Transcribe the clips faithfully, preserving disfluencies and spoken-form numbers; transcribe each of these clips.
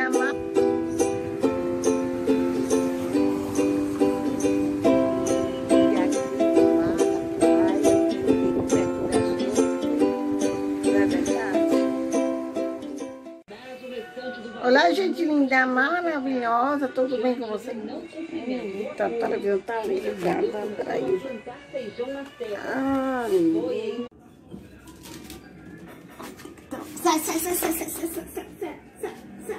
linda, mara. Olá, gente linda, maravilhosa, tudo bem com você? Eita, a televisão tá ali ligada, peraí. Ai. Sai, sai, sai, sai, sai, sai, sai, sai, sai, sai.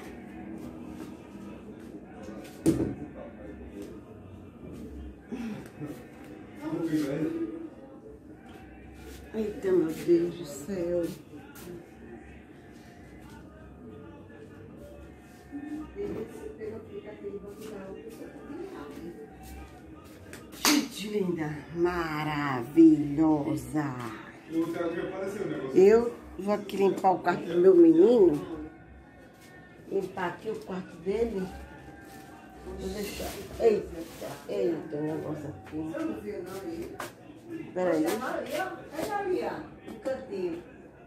Eita, meu Deus do céu. Gente linda, maravilhosa. Eu vou aqui limpar o quarto do meu menino. Limpar aqui o quarto dele. Vou deixar. Eita, eita, o negócio aqui. Peraí. Olha ali, ó. Um cantinho.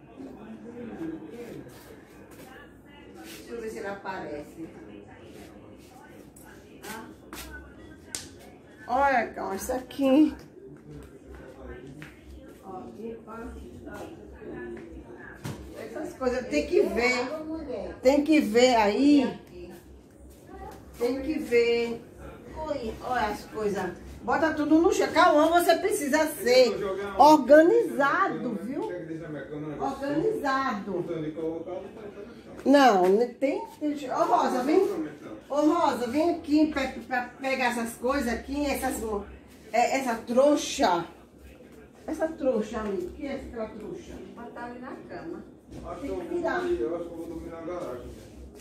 Deixa eu ver se ele aparece. Olha, calma, isso aqui. Essas coisas tem que ver. Tem que ver aí. Tem que ver. Oi, olha as coisas. Bota tudo no chão. Calma, você precisa ser organizado, viu? Organizado. Não, tem. Ô, oh, Rosa, vem. Ô, oh, Rosa, vem aqui pra, pra pegar essas coisas aqui, essas, essa trouxa. Essa trouxa ali. O que é aquela trouxa? Botar ali na cama. Acho que eu vou dormir, eu acho que eu vou dormir na garagem.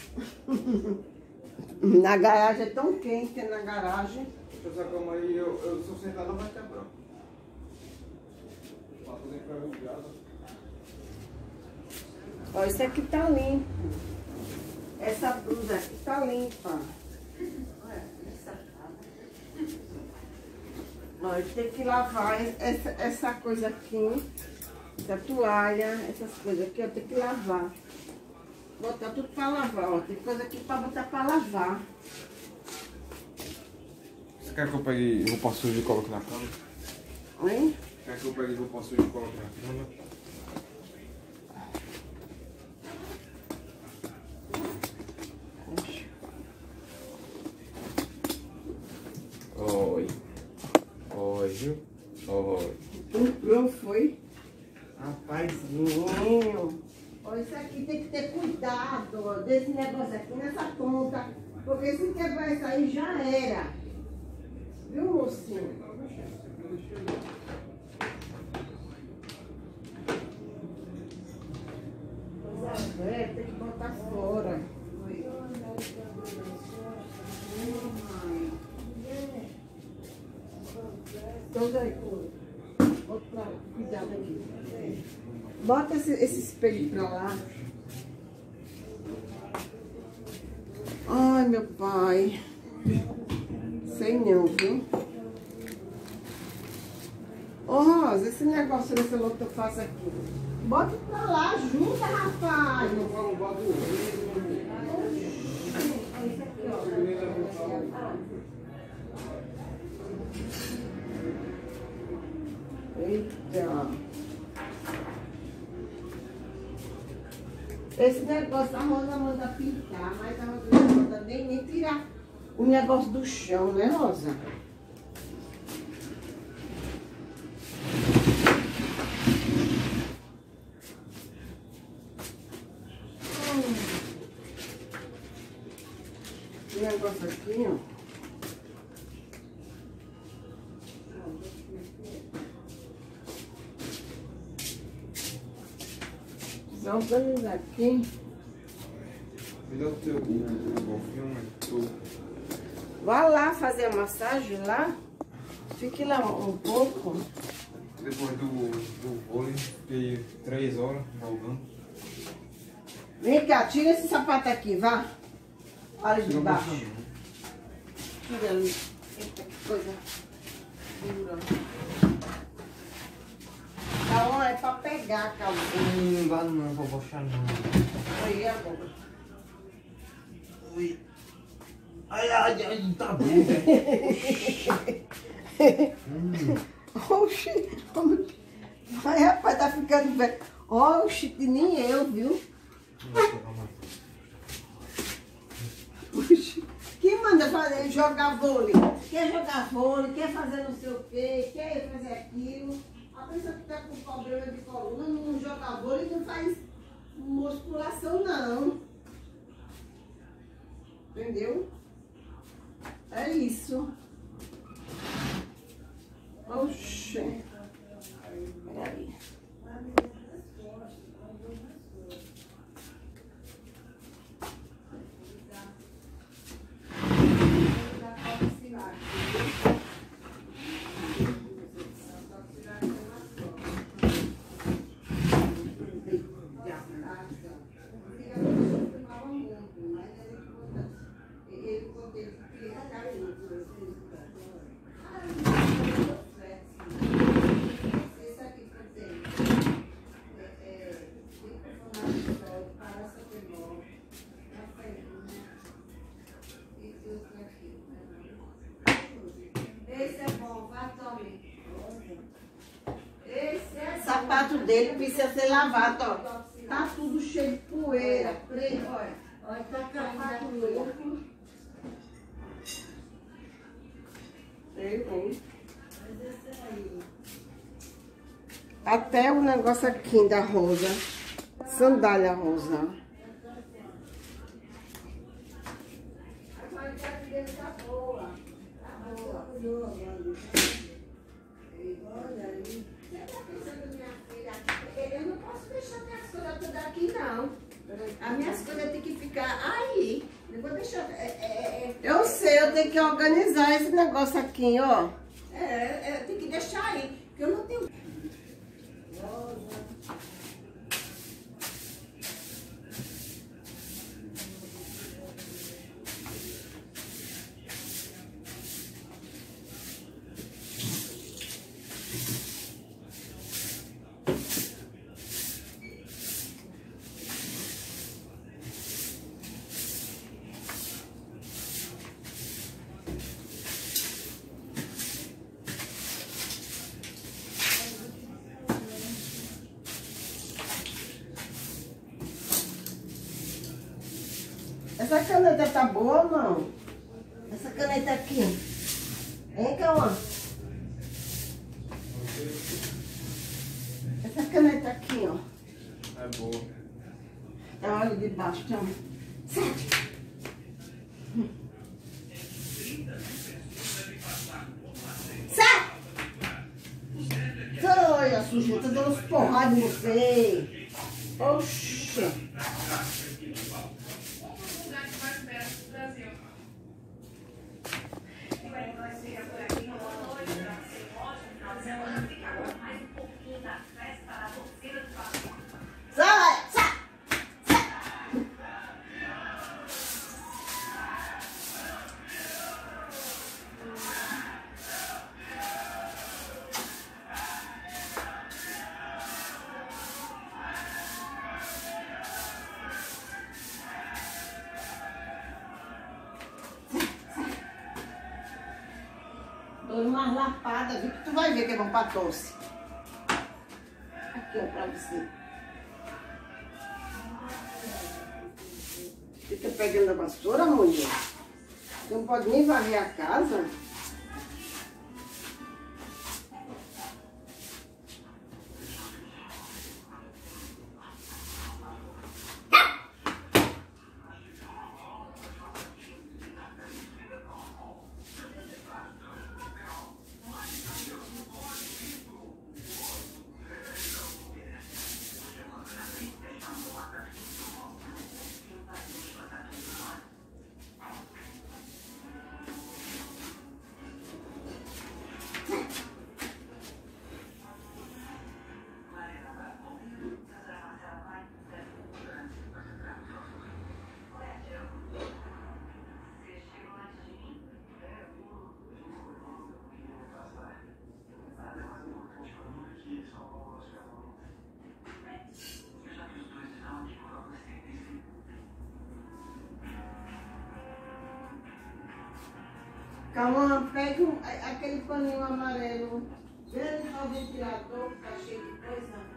Na garagem é tão quente na garagem. Essa cama aí, eu, eu sou sentado, vai quebrar. Pra fazer enferrujada. Ó, isso aqui tá limpo. Essa blusa aqui tá limpa. Olha, essa Ó, tem que lavar essa, essa coisa aqui. Essa toalha, essas coisas aqui, ó, tem que lavar. Botar tudo pra lavar, ó. Tem coisa aqui pra botar pra lavar. Você quer que eu pegue roupa suja e coloque na cama? Hein? Quer que eu pegue roupa suja e coloque na cama? Oi. Oi, viu? Oi. Não foi? Rapazinho. Ó, isso aqui tem que ter cuidado, ó, desse negócio aqui nessa ponta. Porque se quebrar isso aí já era. Viu, mocinho? Coisa velha, tem que botar fora. Então, daí, bota cuidado aqui. Bota esse, esse espelho pra lá. Ai, meu pai. Sei não, viu? Ô, Rosa, esse negócio desse louco que eu faço aqui. Bota pra lá, ajuda, rapaz. Eu falo um bagulho. Isso aqui, ó. Eita. Esse negócio a Rosa manda pintar, mas a Rosa não manda nem, nem tirar o negócio do chão, né, Rosa? Hum. Esse negócio aqui, ó. Vamos organizar aqui. Me dá o teu golfinho, tudo. Vá lá fazer a massagem lá. Fique lá um pouco. Depois do, do vôlei, fiquei três horas jogando. Vem cá, tira esse sapato aqui, vá. Olha de baixo. Tira ali. Eita, que coisa dura. Calma, é pra pegar, calma. Não dá não, vou bochar não. Aí, agora. Ai, ai, ai, tá bom. hum. Oxi, ai, rapaz, tá ficando velho. Oxi, nem eu, viu? Oxi, quem manda fazer, jogar vôlei? Quer jogar vôlei, quer fazer não sei o quê, quer fazer aquilo. A pessoa que tá com problema de coluna não joga vôlei, não faz musculação, não. Entendeu? É isso. Oxê. Peraí. Esse é bom, vai, tome. Esse é o sapato dele precisa ser lavado, ó. Tá tudo cheio de poeira, preto, olha. Olha, tá caindo louco. Sei, bem. Até o negócio aqui da rosa. Sandália rosa. A qualidade dele tá boa. Tá boa. Olha aí. Você tá pensando, minha filha? Eu não posso deixar minhas coisas todas aqui, não. As minhas coisas têm que ficar aí. Eu vou deixar. É, é, é, eu sei, eu tenho que organizar esse negócio aqui, ó. É, eu tenho que deixar aí. Porque eu não tenho. Essa caneta tá boa ou não? Essa caneta aqui. Hein, Cauã? Essa caneta aqui, ó. É boa. Tá, olha de baixo também. Sete. Sete! Olha, sujeira, tá dando uns porradas em você. Oxa. Sai, sai, sai. Dou umas lapadas, viu? Que tu vai ver que é bom pra tosse. Aqui, ó, pra você. Fica pegando a vassoura, mulher. Você não pode nem varrer a casa. Calma, pega um, aquele paninho amarelo. Vê no ventilador que tá cheio de coisa.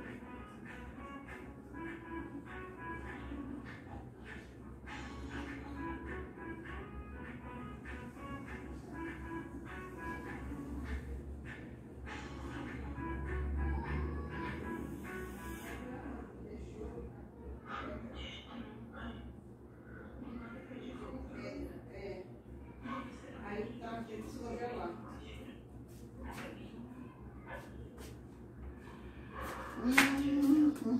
Hum,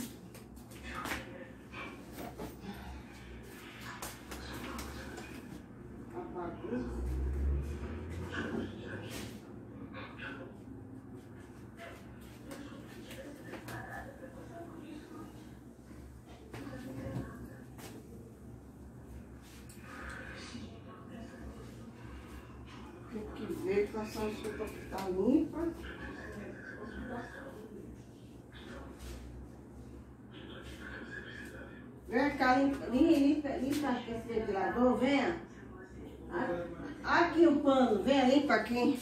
tem que ver quais são as roupas que tá limpa. Vem cá, limpa, limpa, limpa aqui esse ventilador, venha. Aqui o pano, venha, limpa aqui.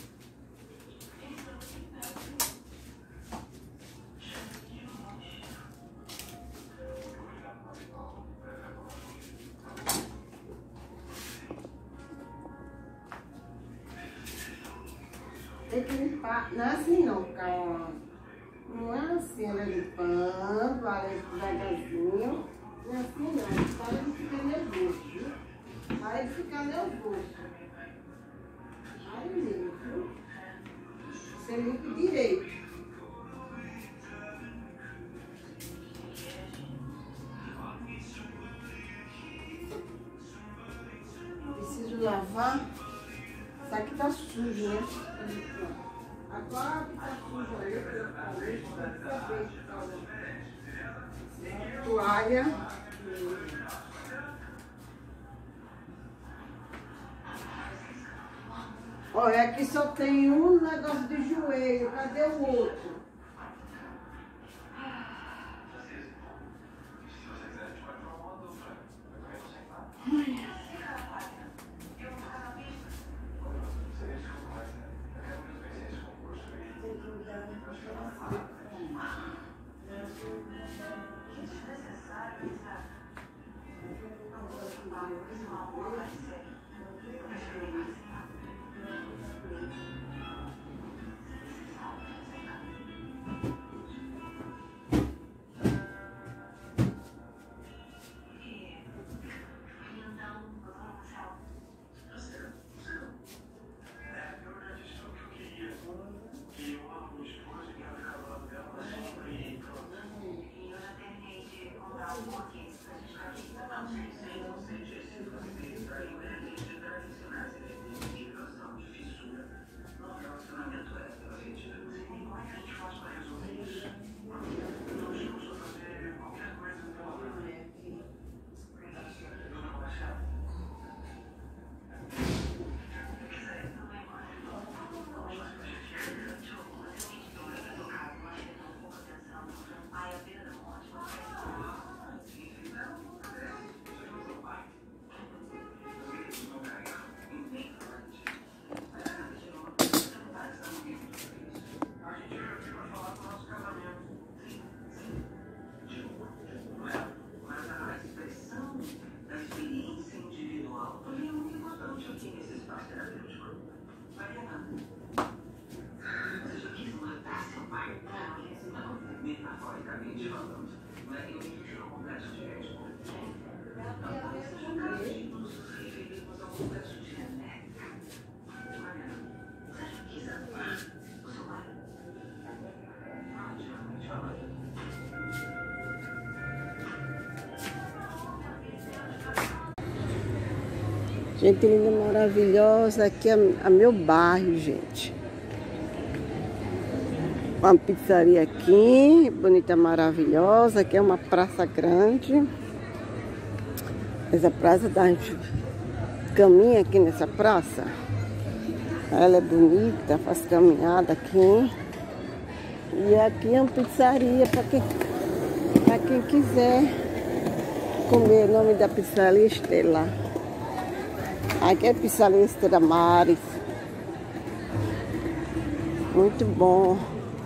Tem que limpar, não é assim não, calma. Não é assim, ela limpando, vai devagarzinho. Não é assim não, para de ficar nervoso, viu? Para de ficar nervoso. Aí mesmo, viu? Você limpa direito. Preciso lavar. Isso aqui tá sujo, né? Agora que tá sujo aí, eu falei, toalha. Olha, aqui só tem um negócio de joelho. Cadê o outro? Ai. Gente linda, maravilhosa, aqui é a meu bairro, gente. Uma pizzaria aqui, bonita, maravilhosa. Aqui é uma praça grande. Essa praça, a gente caminha aqui nessa praça. Ela é bonita, faz caminhada aqui. E aqui é uma pizzaria para quem, para quem quiser comer. O nome da pizzaria Estela. Aqui é Pizzaria Estela Mares. Muito bom.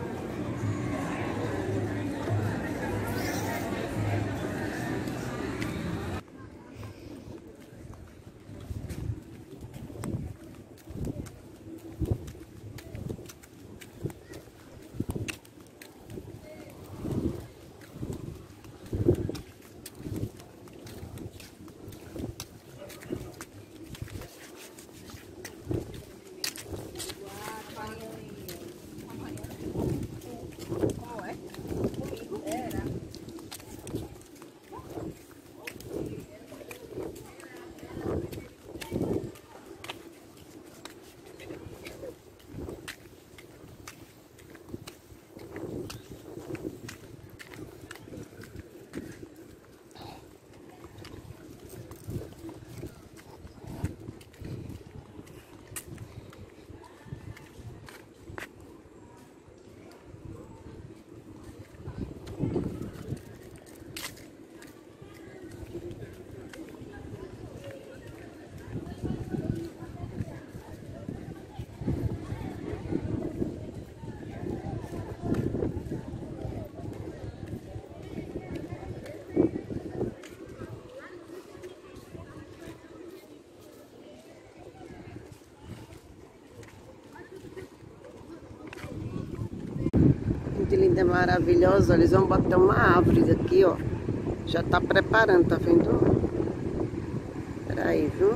Muito linda, maravilhosa. Eles vão botar uma árvore aqui, ó. Já tá preparando, tá vendo? Peraí, viu?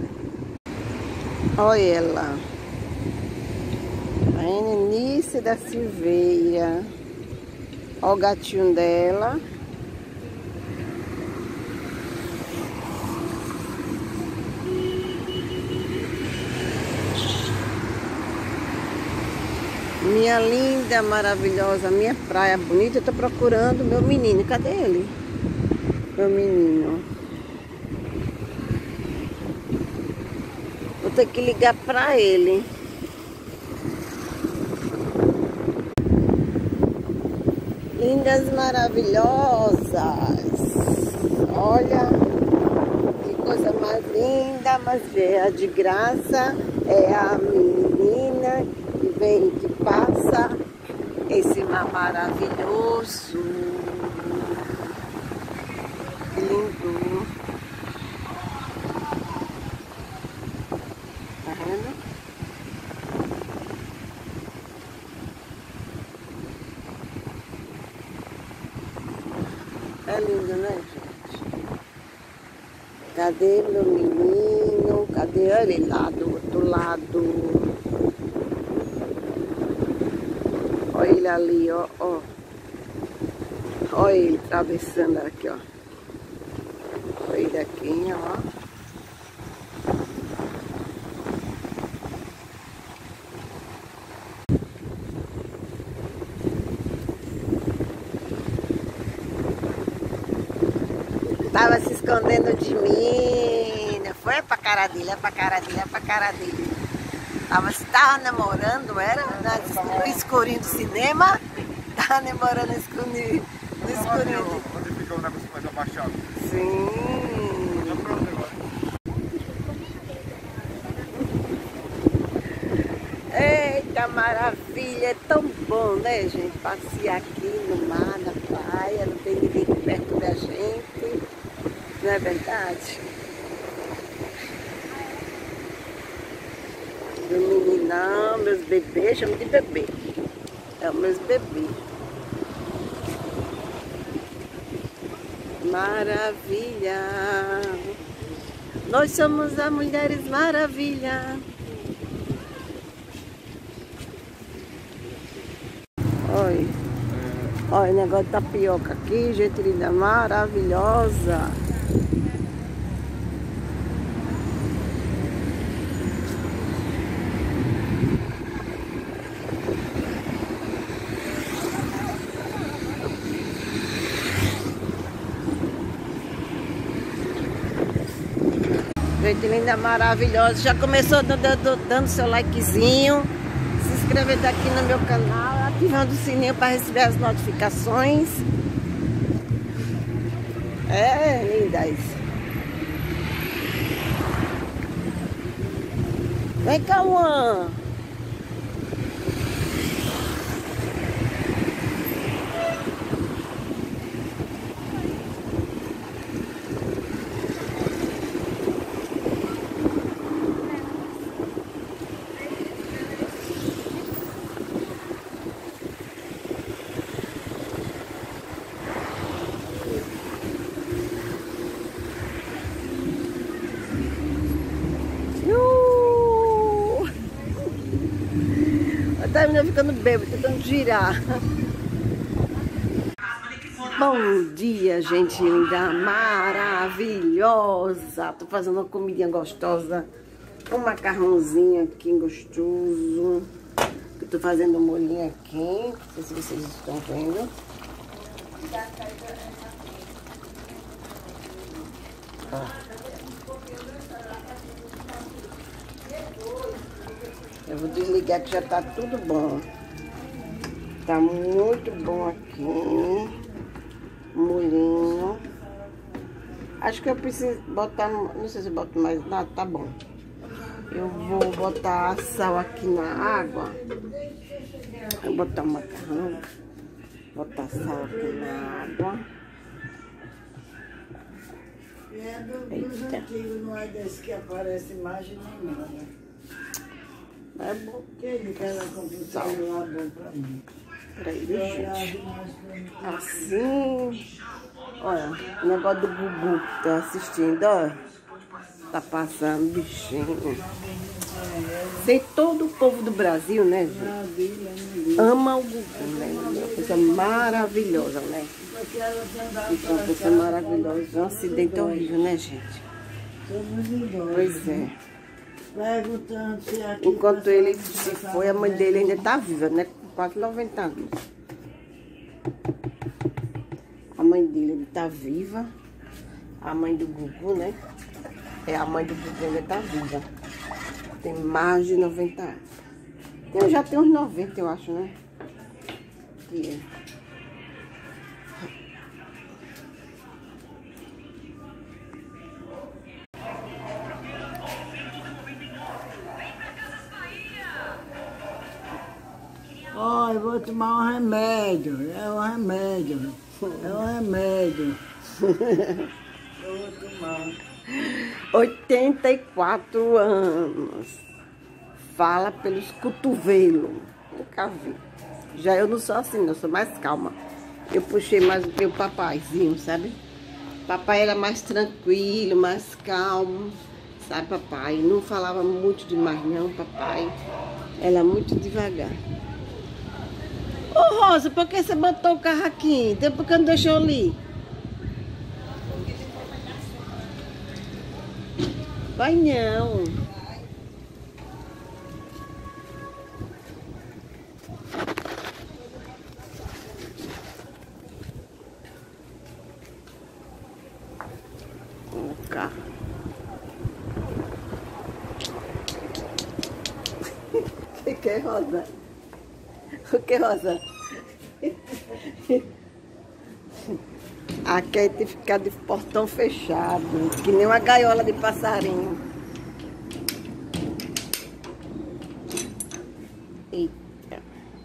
Olha ela. A Eunice da Silveira. Olha o gatinho dela. Minha linda, maravilhosa, minha praia bonita. Eu tô procurando meu menino. Cadê ele? Meu menino. Vou ter que ligar pra ele. Lindas, maravilhosas. Olha que coisa mais linda. Mas é de graça. É a menina que vem, que passa esse mar maravilhoso. Que lindo. Tá vendo? É lindo, né, gente? Cadê meu menino? Cadê ele lá do outro lado? Olha ele ali, ó, ó. Olha ele atravessando aqui, ó. Olha ele aqui, ó. Tava se escondendo de mim. Não foi pra cara dele, é pra cara dele, é pra cara dele. Tava, tava namorando, era? No escurinho do cinema. Tava namorando no escurinho. No escurinho. Onde fica o negócio mais abaixado? Sim. Já pronto agora. Eita maravilha, é tão bom, né, gente? Passear aqui no mar, na praia, não tem ninguém perto da gente. Não é verdade? Meu meninão, meus bebês, chamo de bebê. É os meus bebês. Maravilha. Nós somos as Mulheres Maravilha. Olha. Olha o negócio de tapioca aqui, gente linda, maravilhosa. Gente linda, maravilhosa. Já começou dando, dando seu likezinho, se inscrevendo aqui no meu canal, ativando o sininho para receber as notificações. É, lindas. Vem cá, Juan. essa menina ficando bêbada, tentando girar. Bom dia, gente linda, maravilhosa. Tô fazendo uma comidinha gostosa. Um macarrãozinho aqui gostoso. Eu tô fazendo um molhinho aqui. Não sei se vocês estão vendo. Ó. Eu vou desligar que já tá tudo bom. Tá muito bom aqui. Molhinho. Acho que eu preciso botar, não sei se eu boto mais nada, tá bom. Eu vou botar sal aqui na água. Vou botar o macarrão. Botar sal aqui na água. É do, dos antigos, não é desse que aparece imagem nenhuma, né? É bom. Aquele que ela comprou celular bom pra mim. Peraí, gente. Assim. Olha, o negócio do Gugu que tá assistindo, ó. Tá passando, bichinho. Sei todo o povo do Brasil, né, gente? Ama o Gugu, né? Uma coisa maravilhosa, né? Então, uma coisa maravilhosa. É um acidente horrível, né, gente? Pois é. Enquanto ele se foi, a mãe dele ainda tá viva, né? Com quase noventa anos. A mãe dele ainda tá viva. A mãe do Gugu, né? É, a mãe do Gugu ainda tá viva. Tem mais de noventa anos. Eu já tenho uns noventa, eu acho, né? Que é. Ó, oh, eu vou tomar um remédio. É um remédio. É um remédio. Eu vou tomar. oitenta e quatro anos. Fala pelos cotovelos. Nunca vi. Já eu não sou assim, eu sou mais calma. Eu puxei mais o meu papaizinho, sabe? Papai era mais tranquilo, mais calmo. Sabe, papai? Não falava muito demais, não, papai. Era muito devagar. Ô, Rosa, por que você botou o carro aqui? Então, por que não deixou ali? Vai não. O carro. O que que é, Rosa? O que, Rosa? Aqui tem que ficar de portão fechado, que nem uma gaiola de passarinho. Eita.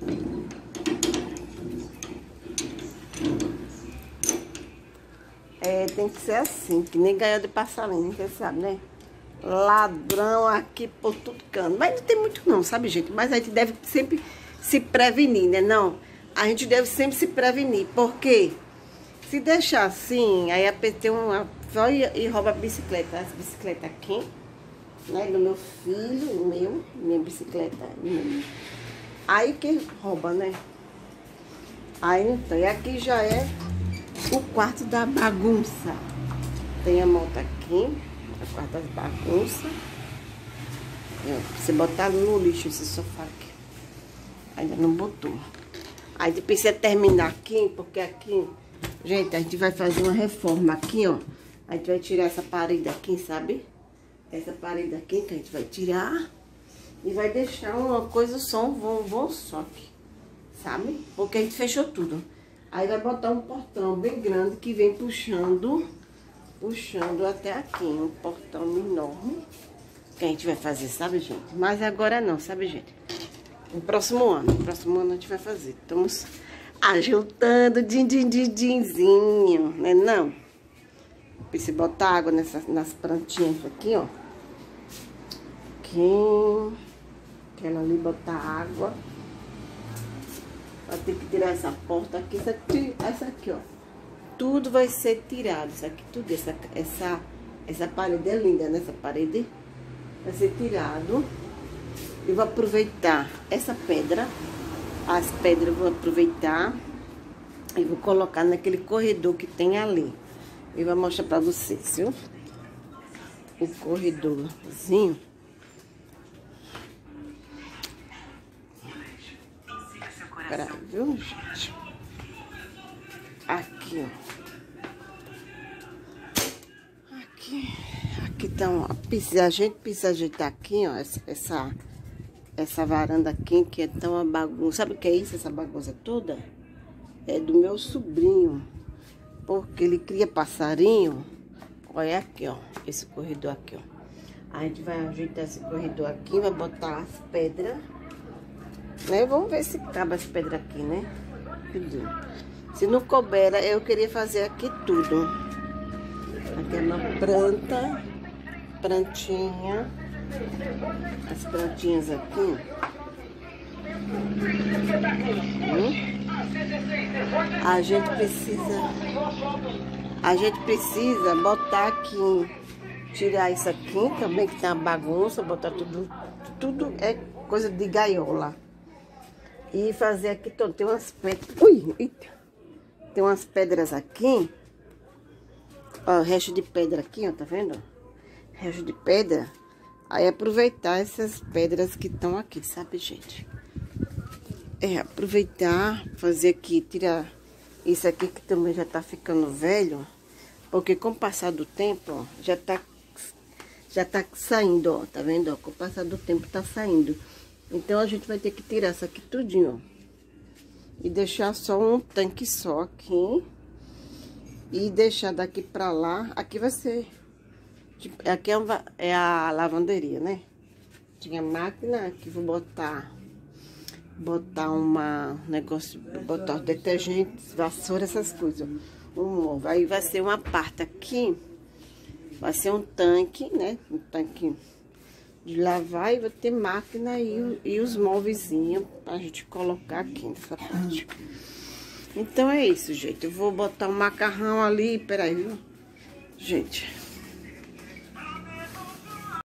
É, tem que ser assim, que nem gaiola de passarinho, você sabe, né? Ladrão aqui por tudo canto. Mas não tem muito não, sabe, gente? Mas a gente deve sempre se prevenir, né? Não, a gente deve sempre se prevenir, porque se deixar assim, aí a P T uma vai e rouba a bicicleta, as bicicletas aqui, né? Do meu filho, meu, minha bicicleta, minha. Aí que rouba, né? Aí então, e aqui já é o quarto da bagunça. Tem a moto aqui, o quarto das bagunças. Você botar no lixo esse sofá aqui. Ainda não botou. Aí depois você terminar aqui, porque aqui, gente, a gente vai fazer uma reforma aqui, ó. A gente vai tirar essa parede aqui, sabe? Essa parede aqui que a gente vai tirar. E vai deixar uma coisa só, um vão, vão só aqui, sabe? Porque a gente fechou tudo. Aí vai botar um portão bem grande que vem puxando, puxando até aqui. Um portão enorme que a gente vai fazer, sabe, gente? Mas agora não, sabe, gente? No próximo ano, no próximo ano a gente vai fazer. Estamos ajuntando din, din, din, dinzinho, né não? Precisa botar água nessas, nas plantinhas aqui, ó. Aqui. Aquela ali botar água. Vai ter que tirar essa porta aqui, essa aqui, essa aqui, ó. Tudo vai ser tirado, isso aqui tudo, essa, essa, essa parede é linda, né? Essa parede vai ser tirado. Eu vou aproveitar essa pedra, as pedras eu vou aproveitar e vou colocar naquele corredor que tem ali. Eu vou mostrar pra vocês, viu? O corredorzinho. Peraí, viu, gente? Aqui, ó. Aqui, aqui tá uma precisa, a gente precisa ajeitar aqui, ó, essa, essa, essa varanda aqui, que é tão uma bagunça. Sabe o que é isso, essa bagunça toda? É do meu sobrinho, porque ele cria passarinho. Olha aqui, ó, esse corredor aqui, ó. A gente vai ajeitar esse corredor aqui, vai botar as pedras, né? Vamos ver se cabe as pedras aqui, né? Se não couber, eu queria fazer aqui tudo. Aqui é uma planta, plantinha, as plantinhas aqui. Hum? A gente precisa, a gente precisa botar aqui, tirar isso aqui também, que tem uma bagunça, botar tudo, tudo é coisa de gaiola. E fazer aqui, tem umas pedras, ui, eita, tem umas pedras aqui. Ó, o resto de pedra aqui, ó, tá vendo? Resto de pedra. Aí aproveitar essas pedras que estão aqui, sabe, gente? É, aproveitar, fazer aqui, tirar isso aqui que também já tá ficando velho. Porque com o passar do tempo, ó, já tá, já tá saindo, ó, tá vendo? Ó, com o passar do tempo tá saindo. Então a gente vai ter que tirar isso aqui tudinho, ó. E deixar só um tanque só aqui. E deixar daqui pra lá. Aqui vai ser... Tipo, aqui é, uma, é a lavanderia, né? Tinha máquina aqui, vou botar... Botar uma... Negócio... Botar detergentes, vassoura, essas coisas. Um, aí vai ser uma parte aqui. Vai ser um tanque, né? Um tanque de lavar. E vai ter máquina e, e os móvelzinhos pra gente colocar aqui nessa parte. Então é isso, gente. Eu vou botar um macarrão ali. Peraí, viu? Gente...